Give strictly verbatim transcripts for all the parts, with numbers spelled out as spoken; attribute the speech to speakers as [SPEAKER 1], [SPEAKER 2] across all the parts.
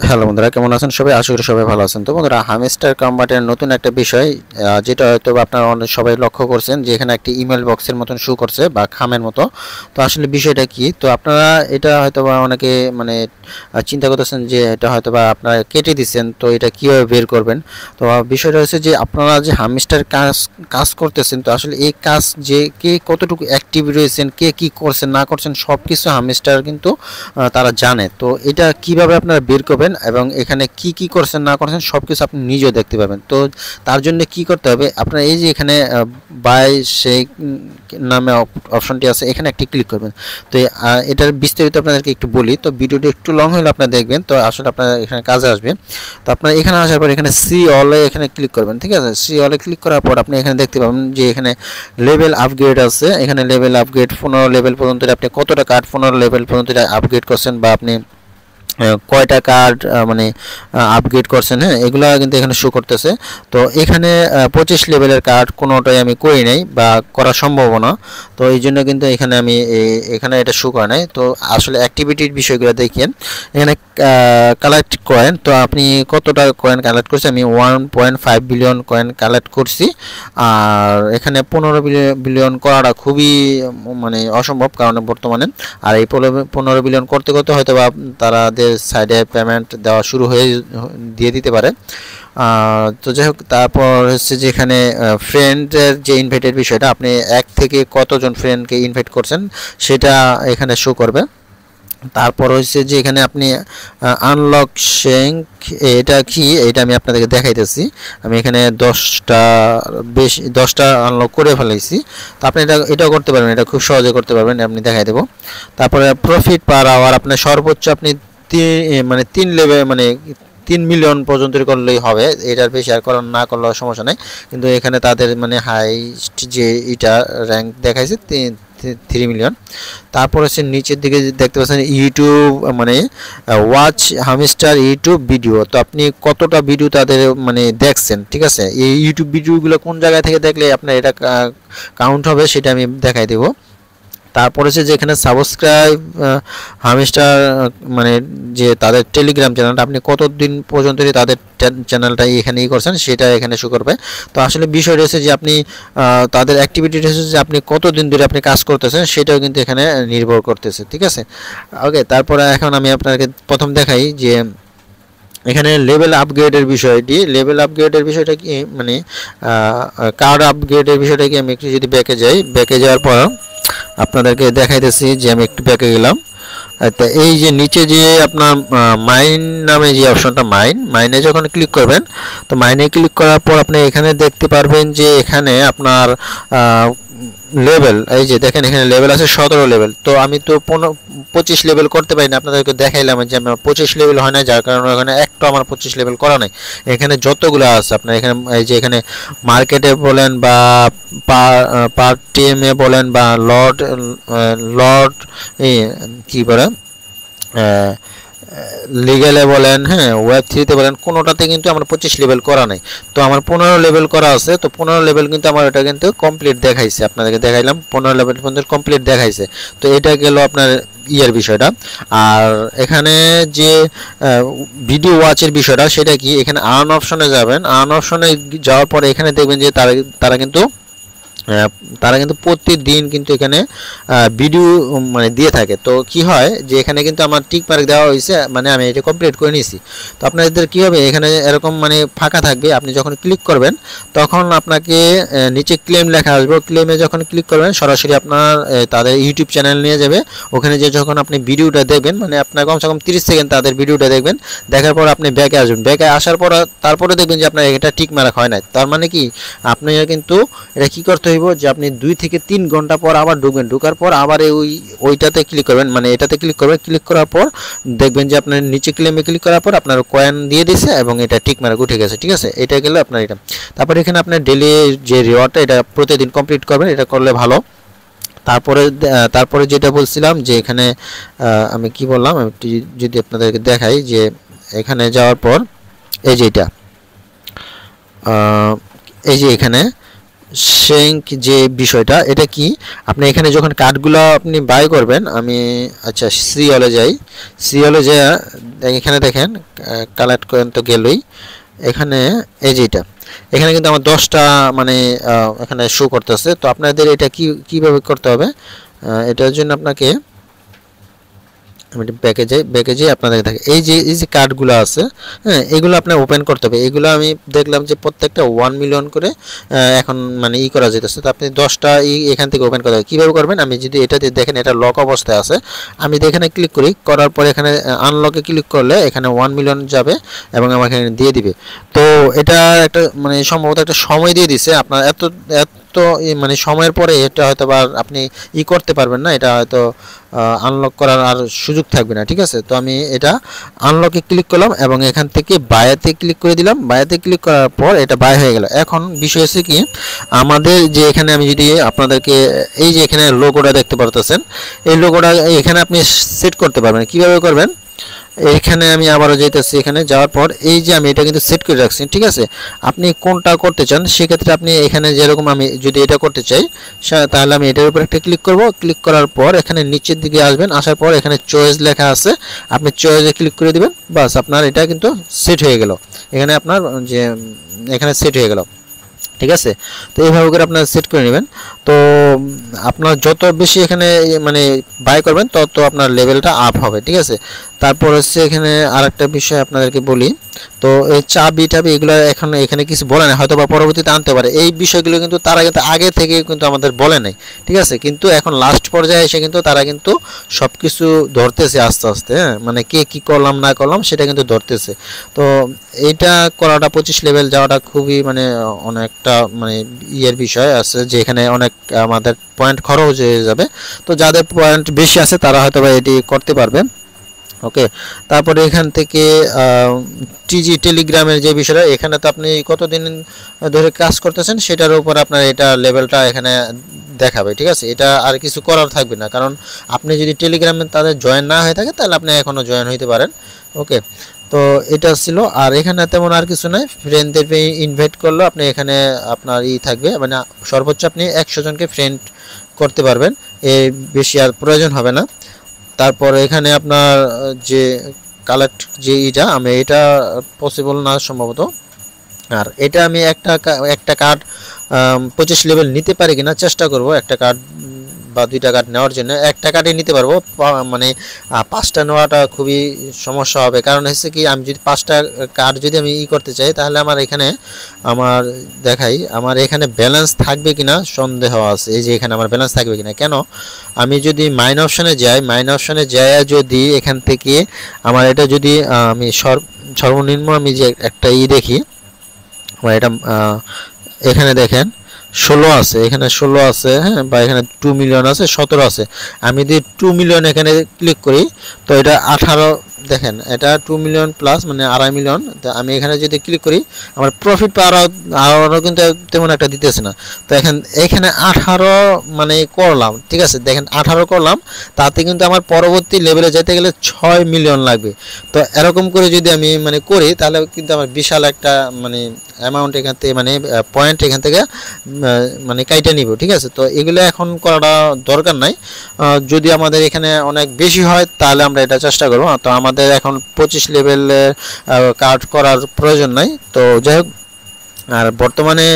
[SPEAKER 1] Hello বন্ধুরা, কেমন আছেন সবাই? আশা করি সবাই ভালো আছেন। তো বন্ধুরা, হামস্টার কম্বাটের নতুন একটা বিষয়, যেটা হয়তো আপনারা অনেক সবাই লক্ষ্য করছেন যে এখানে একটি ইমেল বক্সের মতন শো করছে বা খামের মতো। তো আসলে বিষয়টা কি? তো আপনারা এটা হয়তো বা অনেকে মানে চিন্তা করতেছেন যে এটা হয়তো বা আপনারা কেটে দিচ্ছেন, তো এটা কীভাবে বের করবেন? তো বিষয়টা হচ্ছে যে আপনারা যে হামস্টার কাজ কাজ করতেছেন, তো আসলে এই কাজ যে কে কতটুকু অ্যাক্টিভ রয়েছেন, কে কী করছেন না করছেন সব কিছু হামস্টার কিন্তু তারা জানে। তো এটা কিভাবে আপনারা বের করবেন এবং এখানে কি কি করছেন না করছেন সব কিছু আপনি নিজেও দেখতে পাবেন। তো তার জন্য কি করতে হবে, আপনার এই যে এখানে বাই সেই নামে অপশনটি আছে, এখানে একটি ক্লিক করবেন। তো এটার বিস্তারিত আপনাদেরকে একটু বলি, তো ভিডিওটি একটু লং হলে আপনারা দেখবেন, তো আসলে আপনার এখানে কাজে আসবে। তো আপনার এখানে আসার পর এখানে সি অলে এখানে ক্লিক করবেন, ঠিক আছে? সি অলে ক্লিক করার পর আপনি এখানে দেখতে পাবেন যে এখানে লেভেল আপগ্রেড আছে। এখানে লেভেল আপগ্রেড পনেরো লেভেল পর্যন্ত আপনি কতটা কার্ড পনেরো লেভেল পর্যন্ত আপগ্রেড করছেন বা আপনি কয়টা কার্ড মানে আপগ্রেড করছেন, হ্যাঁ, এগুলো কিন্তু এখানে শো করতেছে। তো এখানে পঁচিশ লেভেলের কার্ড কোনোটাই আমি করি নাই বা করা সম্ভব না, তো এই জন্য কিন্তু এখানে আমি এখানে এটা শো করে নাই। তো আসলে অ্যাক্টিভিটির বিষয়গুলো দেখেন, এখানে কালেক্ট কয়েন, তো আপনি কতটা কয়েন কালেক্ট করছেন? আমি one point five billion coin collect করছি। আর এখানে পনেরো বিলিয়ন করাটা খুবই মানে অসম্ভব কারণ বর্তমানে, আর এই পনেরো বিলিয়ন করতে করতে হয়তো বা তারা সাইডে পেমেন্ট দেওয়া শুরু হয়ে দিয়ে দিতে পারে। তো যাই হোক, তারপর হচ্ছে যে এখানে ফ্রেন্ডের যে ইনভাইটের বিষয়টা, আপনি এক থেকে কতজন ফ্রেন্ডকে ইনভাইট করছেন সেটা এখানে শো করবে। তারপর হচ্ছে যে এখানে আপনি আনলক শেঙ্ক, এটা কি এটা আমি আপনাদেরকে দেখাইতেছি। আমি এখানে দশটা বেশি দশটা আনলক করে ফেলাইছি। তো আপনি এটা এটাও করতে পারবেন, এটা খুব সহজে করতে পারবেন, আপনি দেখাই দেবো। তারপরে প্রফিট পার আওয়ার আপনার সর্বোচ্চ আপনি মানে তিন লেভেল মানে তিন মিলিয়ন পর্যন্ত করলেই হবে, এটার বেশি আর করার না করলেও সমস্যা নেই। কিন্তু এখানে তাদের মানে হাইস্ট যে এটা র্যাঙ্ক দেখাইছে থ্রি মিলিয়ন। তারপর হচ্ছে নিচের দিকে দেখতে পাচ্ছেন ইউটিউব মানে ওয়াচ হামস্টার ইউটিউব ভিডিও, তো আপনি কতটা ভিডিও তাদের মানে দেখছেন, ঠিক আছে? এই ইউটিউব ভিডিওগুলো কোন জায়গা থেকে দেখলে আপনার এটা কাউন্ট হবে সেটা আমি দেখাই দেবো। তারপরে হচ্ছে যে এখানে সাবস্ক্রাইব হামস্টার মানে যে তাদের টেলিগ্রাম চ্যানেলটা, আপনি কতদিন পর্যন্ত তাদের চ্যানেলটা এখানে ই করছেন সেটা এখানে শো করবে। তো আসলে বিষয়টা হচ্ছে যে আপনি তাদের অ্যাক্টিভিটিটা হচ্ছে যে আপনি কতদিন ধরে আপনি কাজ করতেছেন সেটাও কিন্তু এখানে নির্ভর করতেছে, ঠিক আছে? ওকে, তারপরে এখন আমি আপনাকে প্রথম দেখাই যে এখানে লেভেল আপগ্রেডের বিষয়টি লেভেল আপগ্রেডের বিষয়টা কি মানে কার্ড আপগ্রেডের বিষয়টা কি, আমি একটু যদি ব্যাকে যাই, ব্যাকে যাওয়ার পর আপনাদেরকে দেখাইতেছি যে আমি একটু ব্যাকে গেলাম। তো এই যে নিচে যে আপনার মাইন নামে যে অপশনটা, মাইন মাইনে যখন ক্লিক করবেন, তো মাইনে ক্লিক করার পর আপনি এখানে দেখতে পারবেন যে এখানে আপনার লেভেল, এই যে দেখেন এখানে লেভেল আছে সতেরো লেভেল। তো আমি তো পনেরো পঁচিশ লেভেল করতে পারি না, আপনাদেরকে দেখাইলাম যে আমার পঁচিশ লেভেল হয় না, যার কারণে এখানে একটা আমার পঁচিশ লেভেল করা নাই। এখানে যতগুলো আছে আপনার এখানে এই যে এখানে মার্কেটে বলেন বা পার টিএমে বলেন বা লর্ড লর্ড কী বলে লিগেলে বলেন, হ্যাঁ, ওয়েব থ্রিতে বলেন, কোনোটাতে কিন্তু আমার পঁচিশ লেভেল করা নাই। তো আমার পনেরো লেভেল করা আছে, তো পনেরো লেভেল কিন্তু আমার এটা কিন্তু কমপ্লিট দেখাইছে, আপনাদেরকে দেখাইলাম পনেরো লেভেল পর্যন্ত কমপ্লিট দেখাইছে। তো এটা গেল আপনার ইয়ের বিষয়টা। আর এখানে যে ভিডিও ওয়াচের বিষয়টা সেটা কি, এখানে আর্ন অপশনে যাবেন, আর্ন অপশনে যাওয়ার পরে এখানে দেখবেন যে তারা তারা কিন্তু তারা কিন্তু প্রতিদিন কিন্তু এখানে ভিডিও মানে দিয়ে থাকে। তো কি হয় যে এখানে কিন্তু আমার টিক মার্ক দেওয়া হয়েছে, মানে আমি এটা কমপ্লিট করে নিয়েছি। তো আপনাদের কী হবে, এখানে এরকম মানে ফাঁকা থাকবে, আপনি যখন ক্লিক করবেন তখন আপনাকে নিচে ক্লেম লেখা আসবে, ক্লেমে যখন ক্লিক করবেন সরাসরি আপনার তাদের ইউটিউব চ্যানেল নিয়ে যাবে। ওখানে যে যখন আপনি ভিডিওটা দেখবেন, মানে আপনার কমসে কম তিরিশ সেকেন্ড তাদের ভিডিওটা দেখবেন, দেখার পর আপনি ব্যাকে আসবেন, ব্যাকে আসার পর তারপরে দেখবেন যে আপনার এটা টিক মার্ক হয় না। তার মানে কি, আপনি কিন্তু এটা কী করতে যে আপনি দুই থেকে তিন ঘন্টা পর আবার ঢুকবেন, ঢুকার পর আবার ওই ওইটাতে ক্লিক করবেন, মানে এটাতে ক্লিক করবেন, ক্লিক করার পর দেখবেন যে আপনার নিচে ক্লেমে ক্লিক করার পর আপনার কয়েন দিয়ে দিছে এবং এটা টিক মার্ক উঠে গেছে, ঠিক আছে? এটা গেলে আপনার এটা। তারপর এখানে আপনার ডেলি যে রিওয়ার্ডটা এটা প্রতিদিন কমপ্লিট করবেন, এটা করলে ভালো। তারপরে তারপরে যেটা বলছিলাম যে এখানে আমি কি বললাম, আমি যদি আপনাদেরকে দেখাই যে এখানে যাওয়ার পর এই যে এটা এই যে এখানে শেঙ্ক যে বিষয়টা, এটা কি আপনি এখানে যখন কার্ডগুলো আপনি বাই করবেন, আমি আচ্ছা সিরিয়ালে যাই, সিরিয়ালে যা এখানে দেখেন কালেক্ট করেন তো গেলই, এখানে এই যেটা এখানে কিন্তু আমার দশটা মানে এখানে শো করতেছে। তো আপনাদের এটা কি কিভাবে করতে হবে, এটার জন্য আপনাকে আমি ব্যাকে যাই, ব্যাকে যাই আপনাদের দেখে এই যে এই যে কার্ডগুলো আছে, হ্যাঁ এগুলো আপনার ওপেন করতে হবে। এগুলো আমি দেখলাম যে প্রত্যেকটা ওয়ান মিলিয়ন করে এখন মানে ই করা যেতেছে। তো আপনি দশটা ই এখান থেকে ওপেন করতে হবে। কীভাবে করবেন, আমি যদি এটাতে দেখেন এটা লক অবস্থায় আছে, আমি এখানে ক্লিক করি, করার পরে এখানে আনলকে ক্লিক করলে এখানে ওয়ান মিলিয়ন যাবে এবং আমাকে এখানে দিয়ে দিবে। তো এটা একটা মানে সম্ভবত একটা সময় দিয়ে দিছে আপনার, এত এত মানে সময়ের পরে এটা হয়তো বা আপনি ই করতে পারবেন না, এটা হয়তো আনলক করার আর সুযোগ থাকবে না। ঠিক আছে, তো আমি এটা আনলকে ক্লিক করলাম এবং এখান থেকে বায়াতে ক্লিক করে দিলাম। বায়াতে ক্লিক করার পর এটা বাই হয়ে গেল। এখন বিষয় হচ্ছে কি, আমাদের যে এখানে আমি যদি আপনাদেরকে এই যে এখানে লোগোটা দেখতে পারতেছেন, এই লোগোটা এখানে আপনি সেট করতে পারবেন। কিভাবে করবেন, এইখানে আমি আবারও যেতেছি, এখানে যাওয়ার পর এই যে আমি এটা কিন্তু সেট করে রাখছি। ঠিক আছে, আপনি কোনটা করতে চান সেক্ষেত্রে আপনি এখানে যেরকম আমি যদি এটা করতে চাই তাহলে আমি এটার উপর একটা ক্লিক করব। ক্লিক করার পর এখানে নিচের দিকে আসবেন, আসার পর এখানে চয়েস লেখা আছে, আপনি চয়েসে ক্লিক করে দিবেন, বাস আপনার এটা কিন্তু সেট হয়ে গেল। এখানে আপনার যে এখানে সেট হয়ে গেল। ঠিক আছে, তো এইভাবে করে আপনারা সেট করে নেবেন। তো আপনার যত বেশি এখানে মানে বাই করবেন তত আপনার লেভেলটা আপ হবে। ঠিক আছে, তারপর হচ্ছে এখানে আরেকটা বিষয় আপনাদেরকে বলি, তো এই চাবি টাবি এগুলো এখন এখানে কিছু বলে না, হয়তো বা পরবর্তীতে আনতে পারে। এই বিষয়গুলো কিন্তু তারা কিন্তু আগে থেকে কিন্তু আমাদের বলে নাই। ঠিক আছে, কিন্তু এখন লাস্ট পর্যায়ে এসে কিন্তু তারা কিন্তু সব কিছু ধরতেছে আস্তে আস্তে, হ্যাঁ মানে কে কী করলাম না করলাম সেটা কিন্তু ধরতেছে। তো এইটা করাটা পঁচিশ লেভেল যাওয়াটা খুবই মানে অনেকটা মানে ইয়ের বিষয় আছে, যে এখানে অনেক আমাদের পয়েন্ট খরচ হয়ে যাবে। তো যাদের পয়েন্ট বেশি আছে তারা হয়তো বা এটি করতে পারবে। ওকে, তারপরে এখান থেকে টিজি টেলিগ্রামের যে বিষয়টা, এখানে তো আপনি কতদিন ধরে কাজ করতেছেন সেটার উপর আপনার এটা লেভেলটা এখানে দেখাবে। ঠিক আছে, এটা আর কিছু করার থাকবে না, কারণ আপনি যদি টেলিগ্রামে তাদের জয়েন না হয়ে থাকে তাহলে আপনি এখনও জয়েন হইতে পারেন। ওকে, তো এটা ছিল, আর এখানে তেমন আর কিছু নাই। ফ্রেন্ডদের ইনভাইট করলো আপনি, এখানে আপনার ই থাকবে মানে সর্বোচ্চ আপনি একশো জনকে ফ্রেন্ড করতে পারবেন, এর বেশি আর প্রয়োজন হবে না। তারপর এখানে আপনার যে কালেক্ট যে ইটা, আমি এটা পসিবল না সম্ভবত, আর এটা আমি একটা একটা কার্ড পঁচিশ লেভেল নিতে পারি কিনা চেষ্টা করব। একটা কার্ড বা দুইটা কার্ড নেওয়ার জন্য একটা কার্ডে নিতে পারবো, মানে পাঁচটা নেওয়াটা খুবই সমস্যা হবে। কারণ হচ্ছে কি, আমি যদি পাঁচটা কার্ড যদি আমি ই করতে চাই তাহলে আমার এখানে আমার দেখাই আমার এখানে ব্যালেন্স থাকবে কিনা সন্দেহ আছে। এই যে এখানে আমার ব্যালেন্স থাকবে কিনা, কেন আমি যদি মাইন অপশানে যাই, মাইন অপশানে যাই যদি এখান থেকে আমার এটা যদি আমি সর্বনিম্ন আমি যে একটা ই দেখি, আমার এটা এখানে দেখেন ষোলো আছে, এখানে ষোলো আছে, হ্যাঁ বা এখানে টু মিলিয়ন আছে, সতেরো আছে। আমি যদি টু মিলিয়ন এখানে ক্লিক করি তো এটা আঠারো, দেখেন এটা টু মিলিয়ন প্লাস মানে আড়াই মিলিয়ন। আমি এখানে যদি ক্লিক করি আমার প্রফিট আরও আরও কিন্তু তেমন একটা দিতেছে না। তো এখন এখানে আঠারো মানে করলাম, ঠিক আছে, দেখেন আঠারো করলাম, তাতে কিন্তু আমার পরবর্তী লেভেলে যেতে গেলে ছয় মিলিয়ন লাগবে। তো এরকম করে যদি আমি মানে করি তাহলে কিন্তু আমার বিশাল একটা মানে অ্যামাউন্ট এখান থেকে মানে পয়েন্ট এখান থেকে মানে কাইটে নিব। ঠিক আছে, তো এগুলো এখন করাটা দরকার নাই। যদি আমাদের এখানে অনেক বেশি হয় তাহলে আমরা এটা চেষ্টা করব। তো আমাদের এখন পঁচিশ লেভেলের কার্ড করার প্রয়োজন নাই। তো যাই হোক, আর বর্তমানে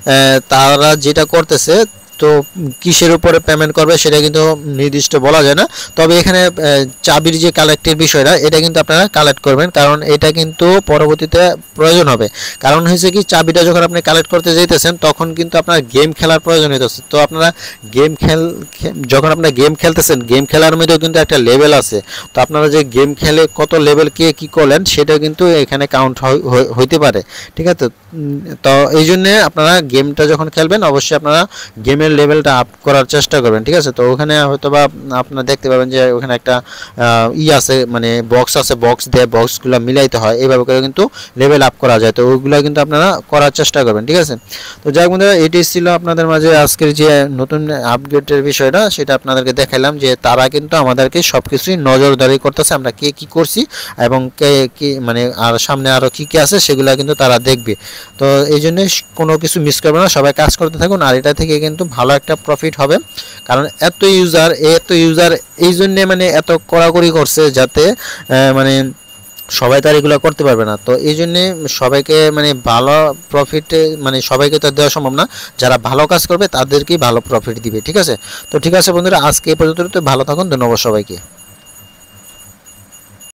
[SPEAKER 1] তারা যেটা করতেছে তো কিসের উপরে পেমেন্ট করবে সেটা কিন্তু নির্দিষ্ট বলা যায় না। তবে এখানে চাবির যে কালেক্টের বিষয়টা, এটা কিন্তু আপনারা কালেক্ট করবেন, কারণ এটা কিন্তু পরবর্তীতে প্রয়োজন হবে। কারণ হয়েছে কি, চাবিটা যখন আপনি কালেক্ট করতে যেতেছেন তখন কিন্তু আপনার গেম খেলার প্রয়োজন হইতেছে। তো আপনারা গেম খেল যখন আপনারা গেম খেলতেছেন, গেম খেলার মধ্যেও কিন্তু একটা লেভেল আছে। তো আপনারা যে গেম খেলে কত লেভেল কে কী করলেন সেটা কিন্তু এখানে কাউন্ট হইতে পারে। ঠিক আছে, তো এই জন্যে আপনারা গেমটা যখন খেলবেন অবশ্যই আপনারা গেমের আপনার লেভেলটা আপ করার চেষ্টা করবেন, ঠিক আছে। তো ওখানে হয়তো বা আপনারা দেখতে পাবেন যে ওখানে একটা ই আছে, মানে বক্স আছে, বক্স দিয়ে বক্সগুলো মিলাইতে হয়, এইভাবে করে কিন্তু লেভেল আপ করা যায়। তো ওইগুলো কিন্তু আপনারা করার চেষ্টা করবেন, ঠিক আছে। তো যাই হোক বন্ধুরা, এটি ছিল আপনাদের মাঝে আজকের যে নতুন আপডেটের বিষয়টা, সেটা আপনাদেরকে দেখাইলাম যে তারা কিন্তু আমাদেরকে সব কিছুই নজরদারি করতেছে, আমরা কে কী করছি এবং কে কী মানে আর সামনে আরও কী কী আছে সেগুলো কিন্তু তারা দেখবে। তো এই জন্য কোনো কিছু মিস করবে না, সবাই কাজ করতে থাকুন, আর এটা থেকে কিন্তু ভালো একটা প্রফিট হবে। কারণ এত ইউজার এত ইউজার এই জন্যে মানে এত কড়াকড়ি করছে, যাতে মানে সবাই তো আর এগুলো করতে পারবে না। তো এই জন্যে সবাইকে মানে ভালো প্রফিটে মানে সবাইকে তো দেওয়া সম্ভব না, যারা ভালো কাজ করবে তাদেরকেই ভালো প্রফিট দিবে, ঠিক আছে। তো ঠিক আছে বন্ধুরা, আজকে এই পর্যন্ত, ভালো থাকুন, ধন্যবাদ সবাইকে।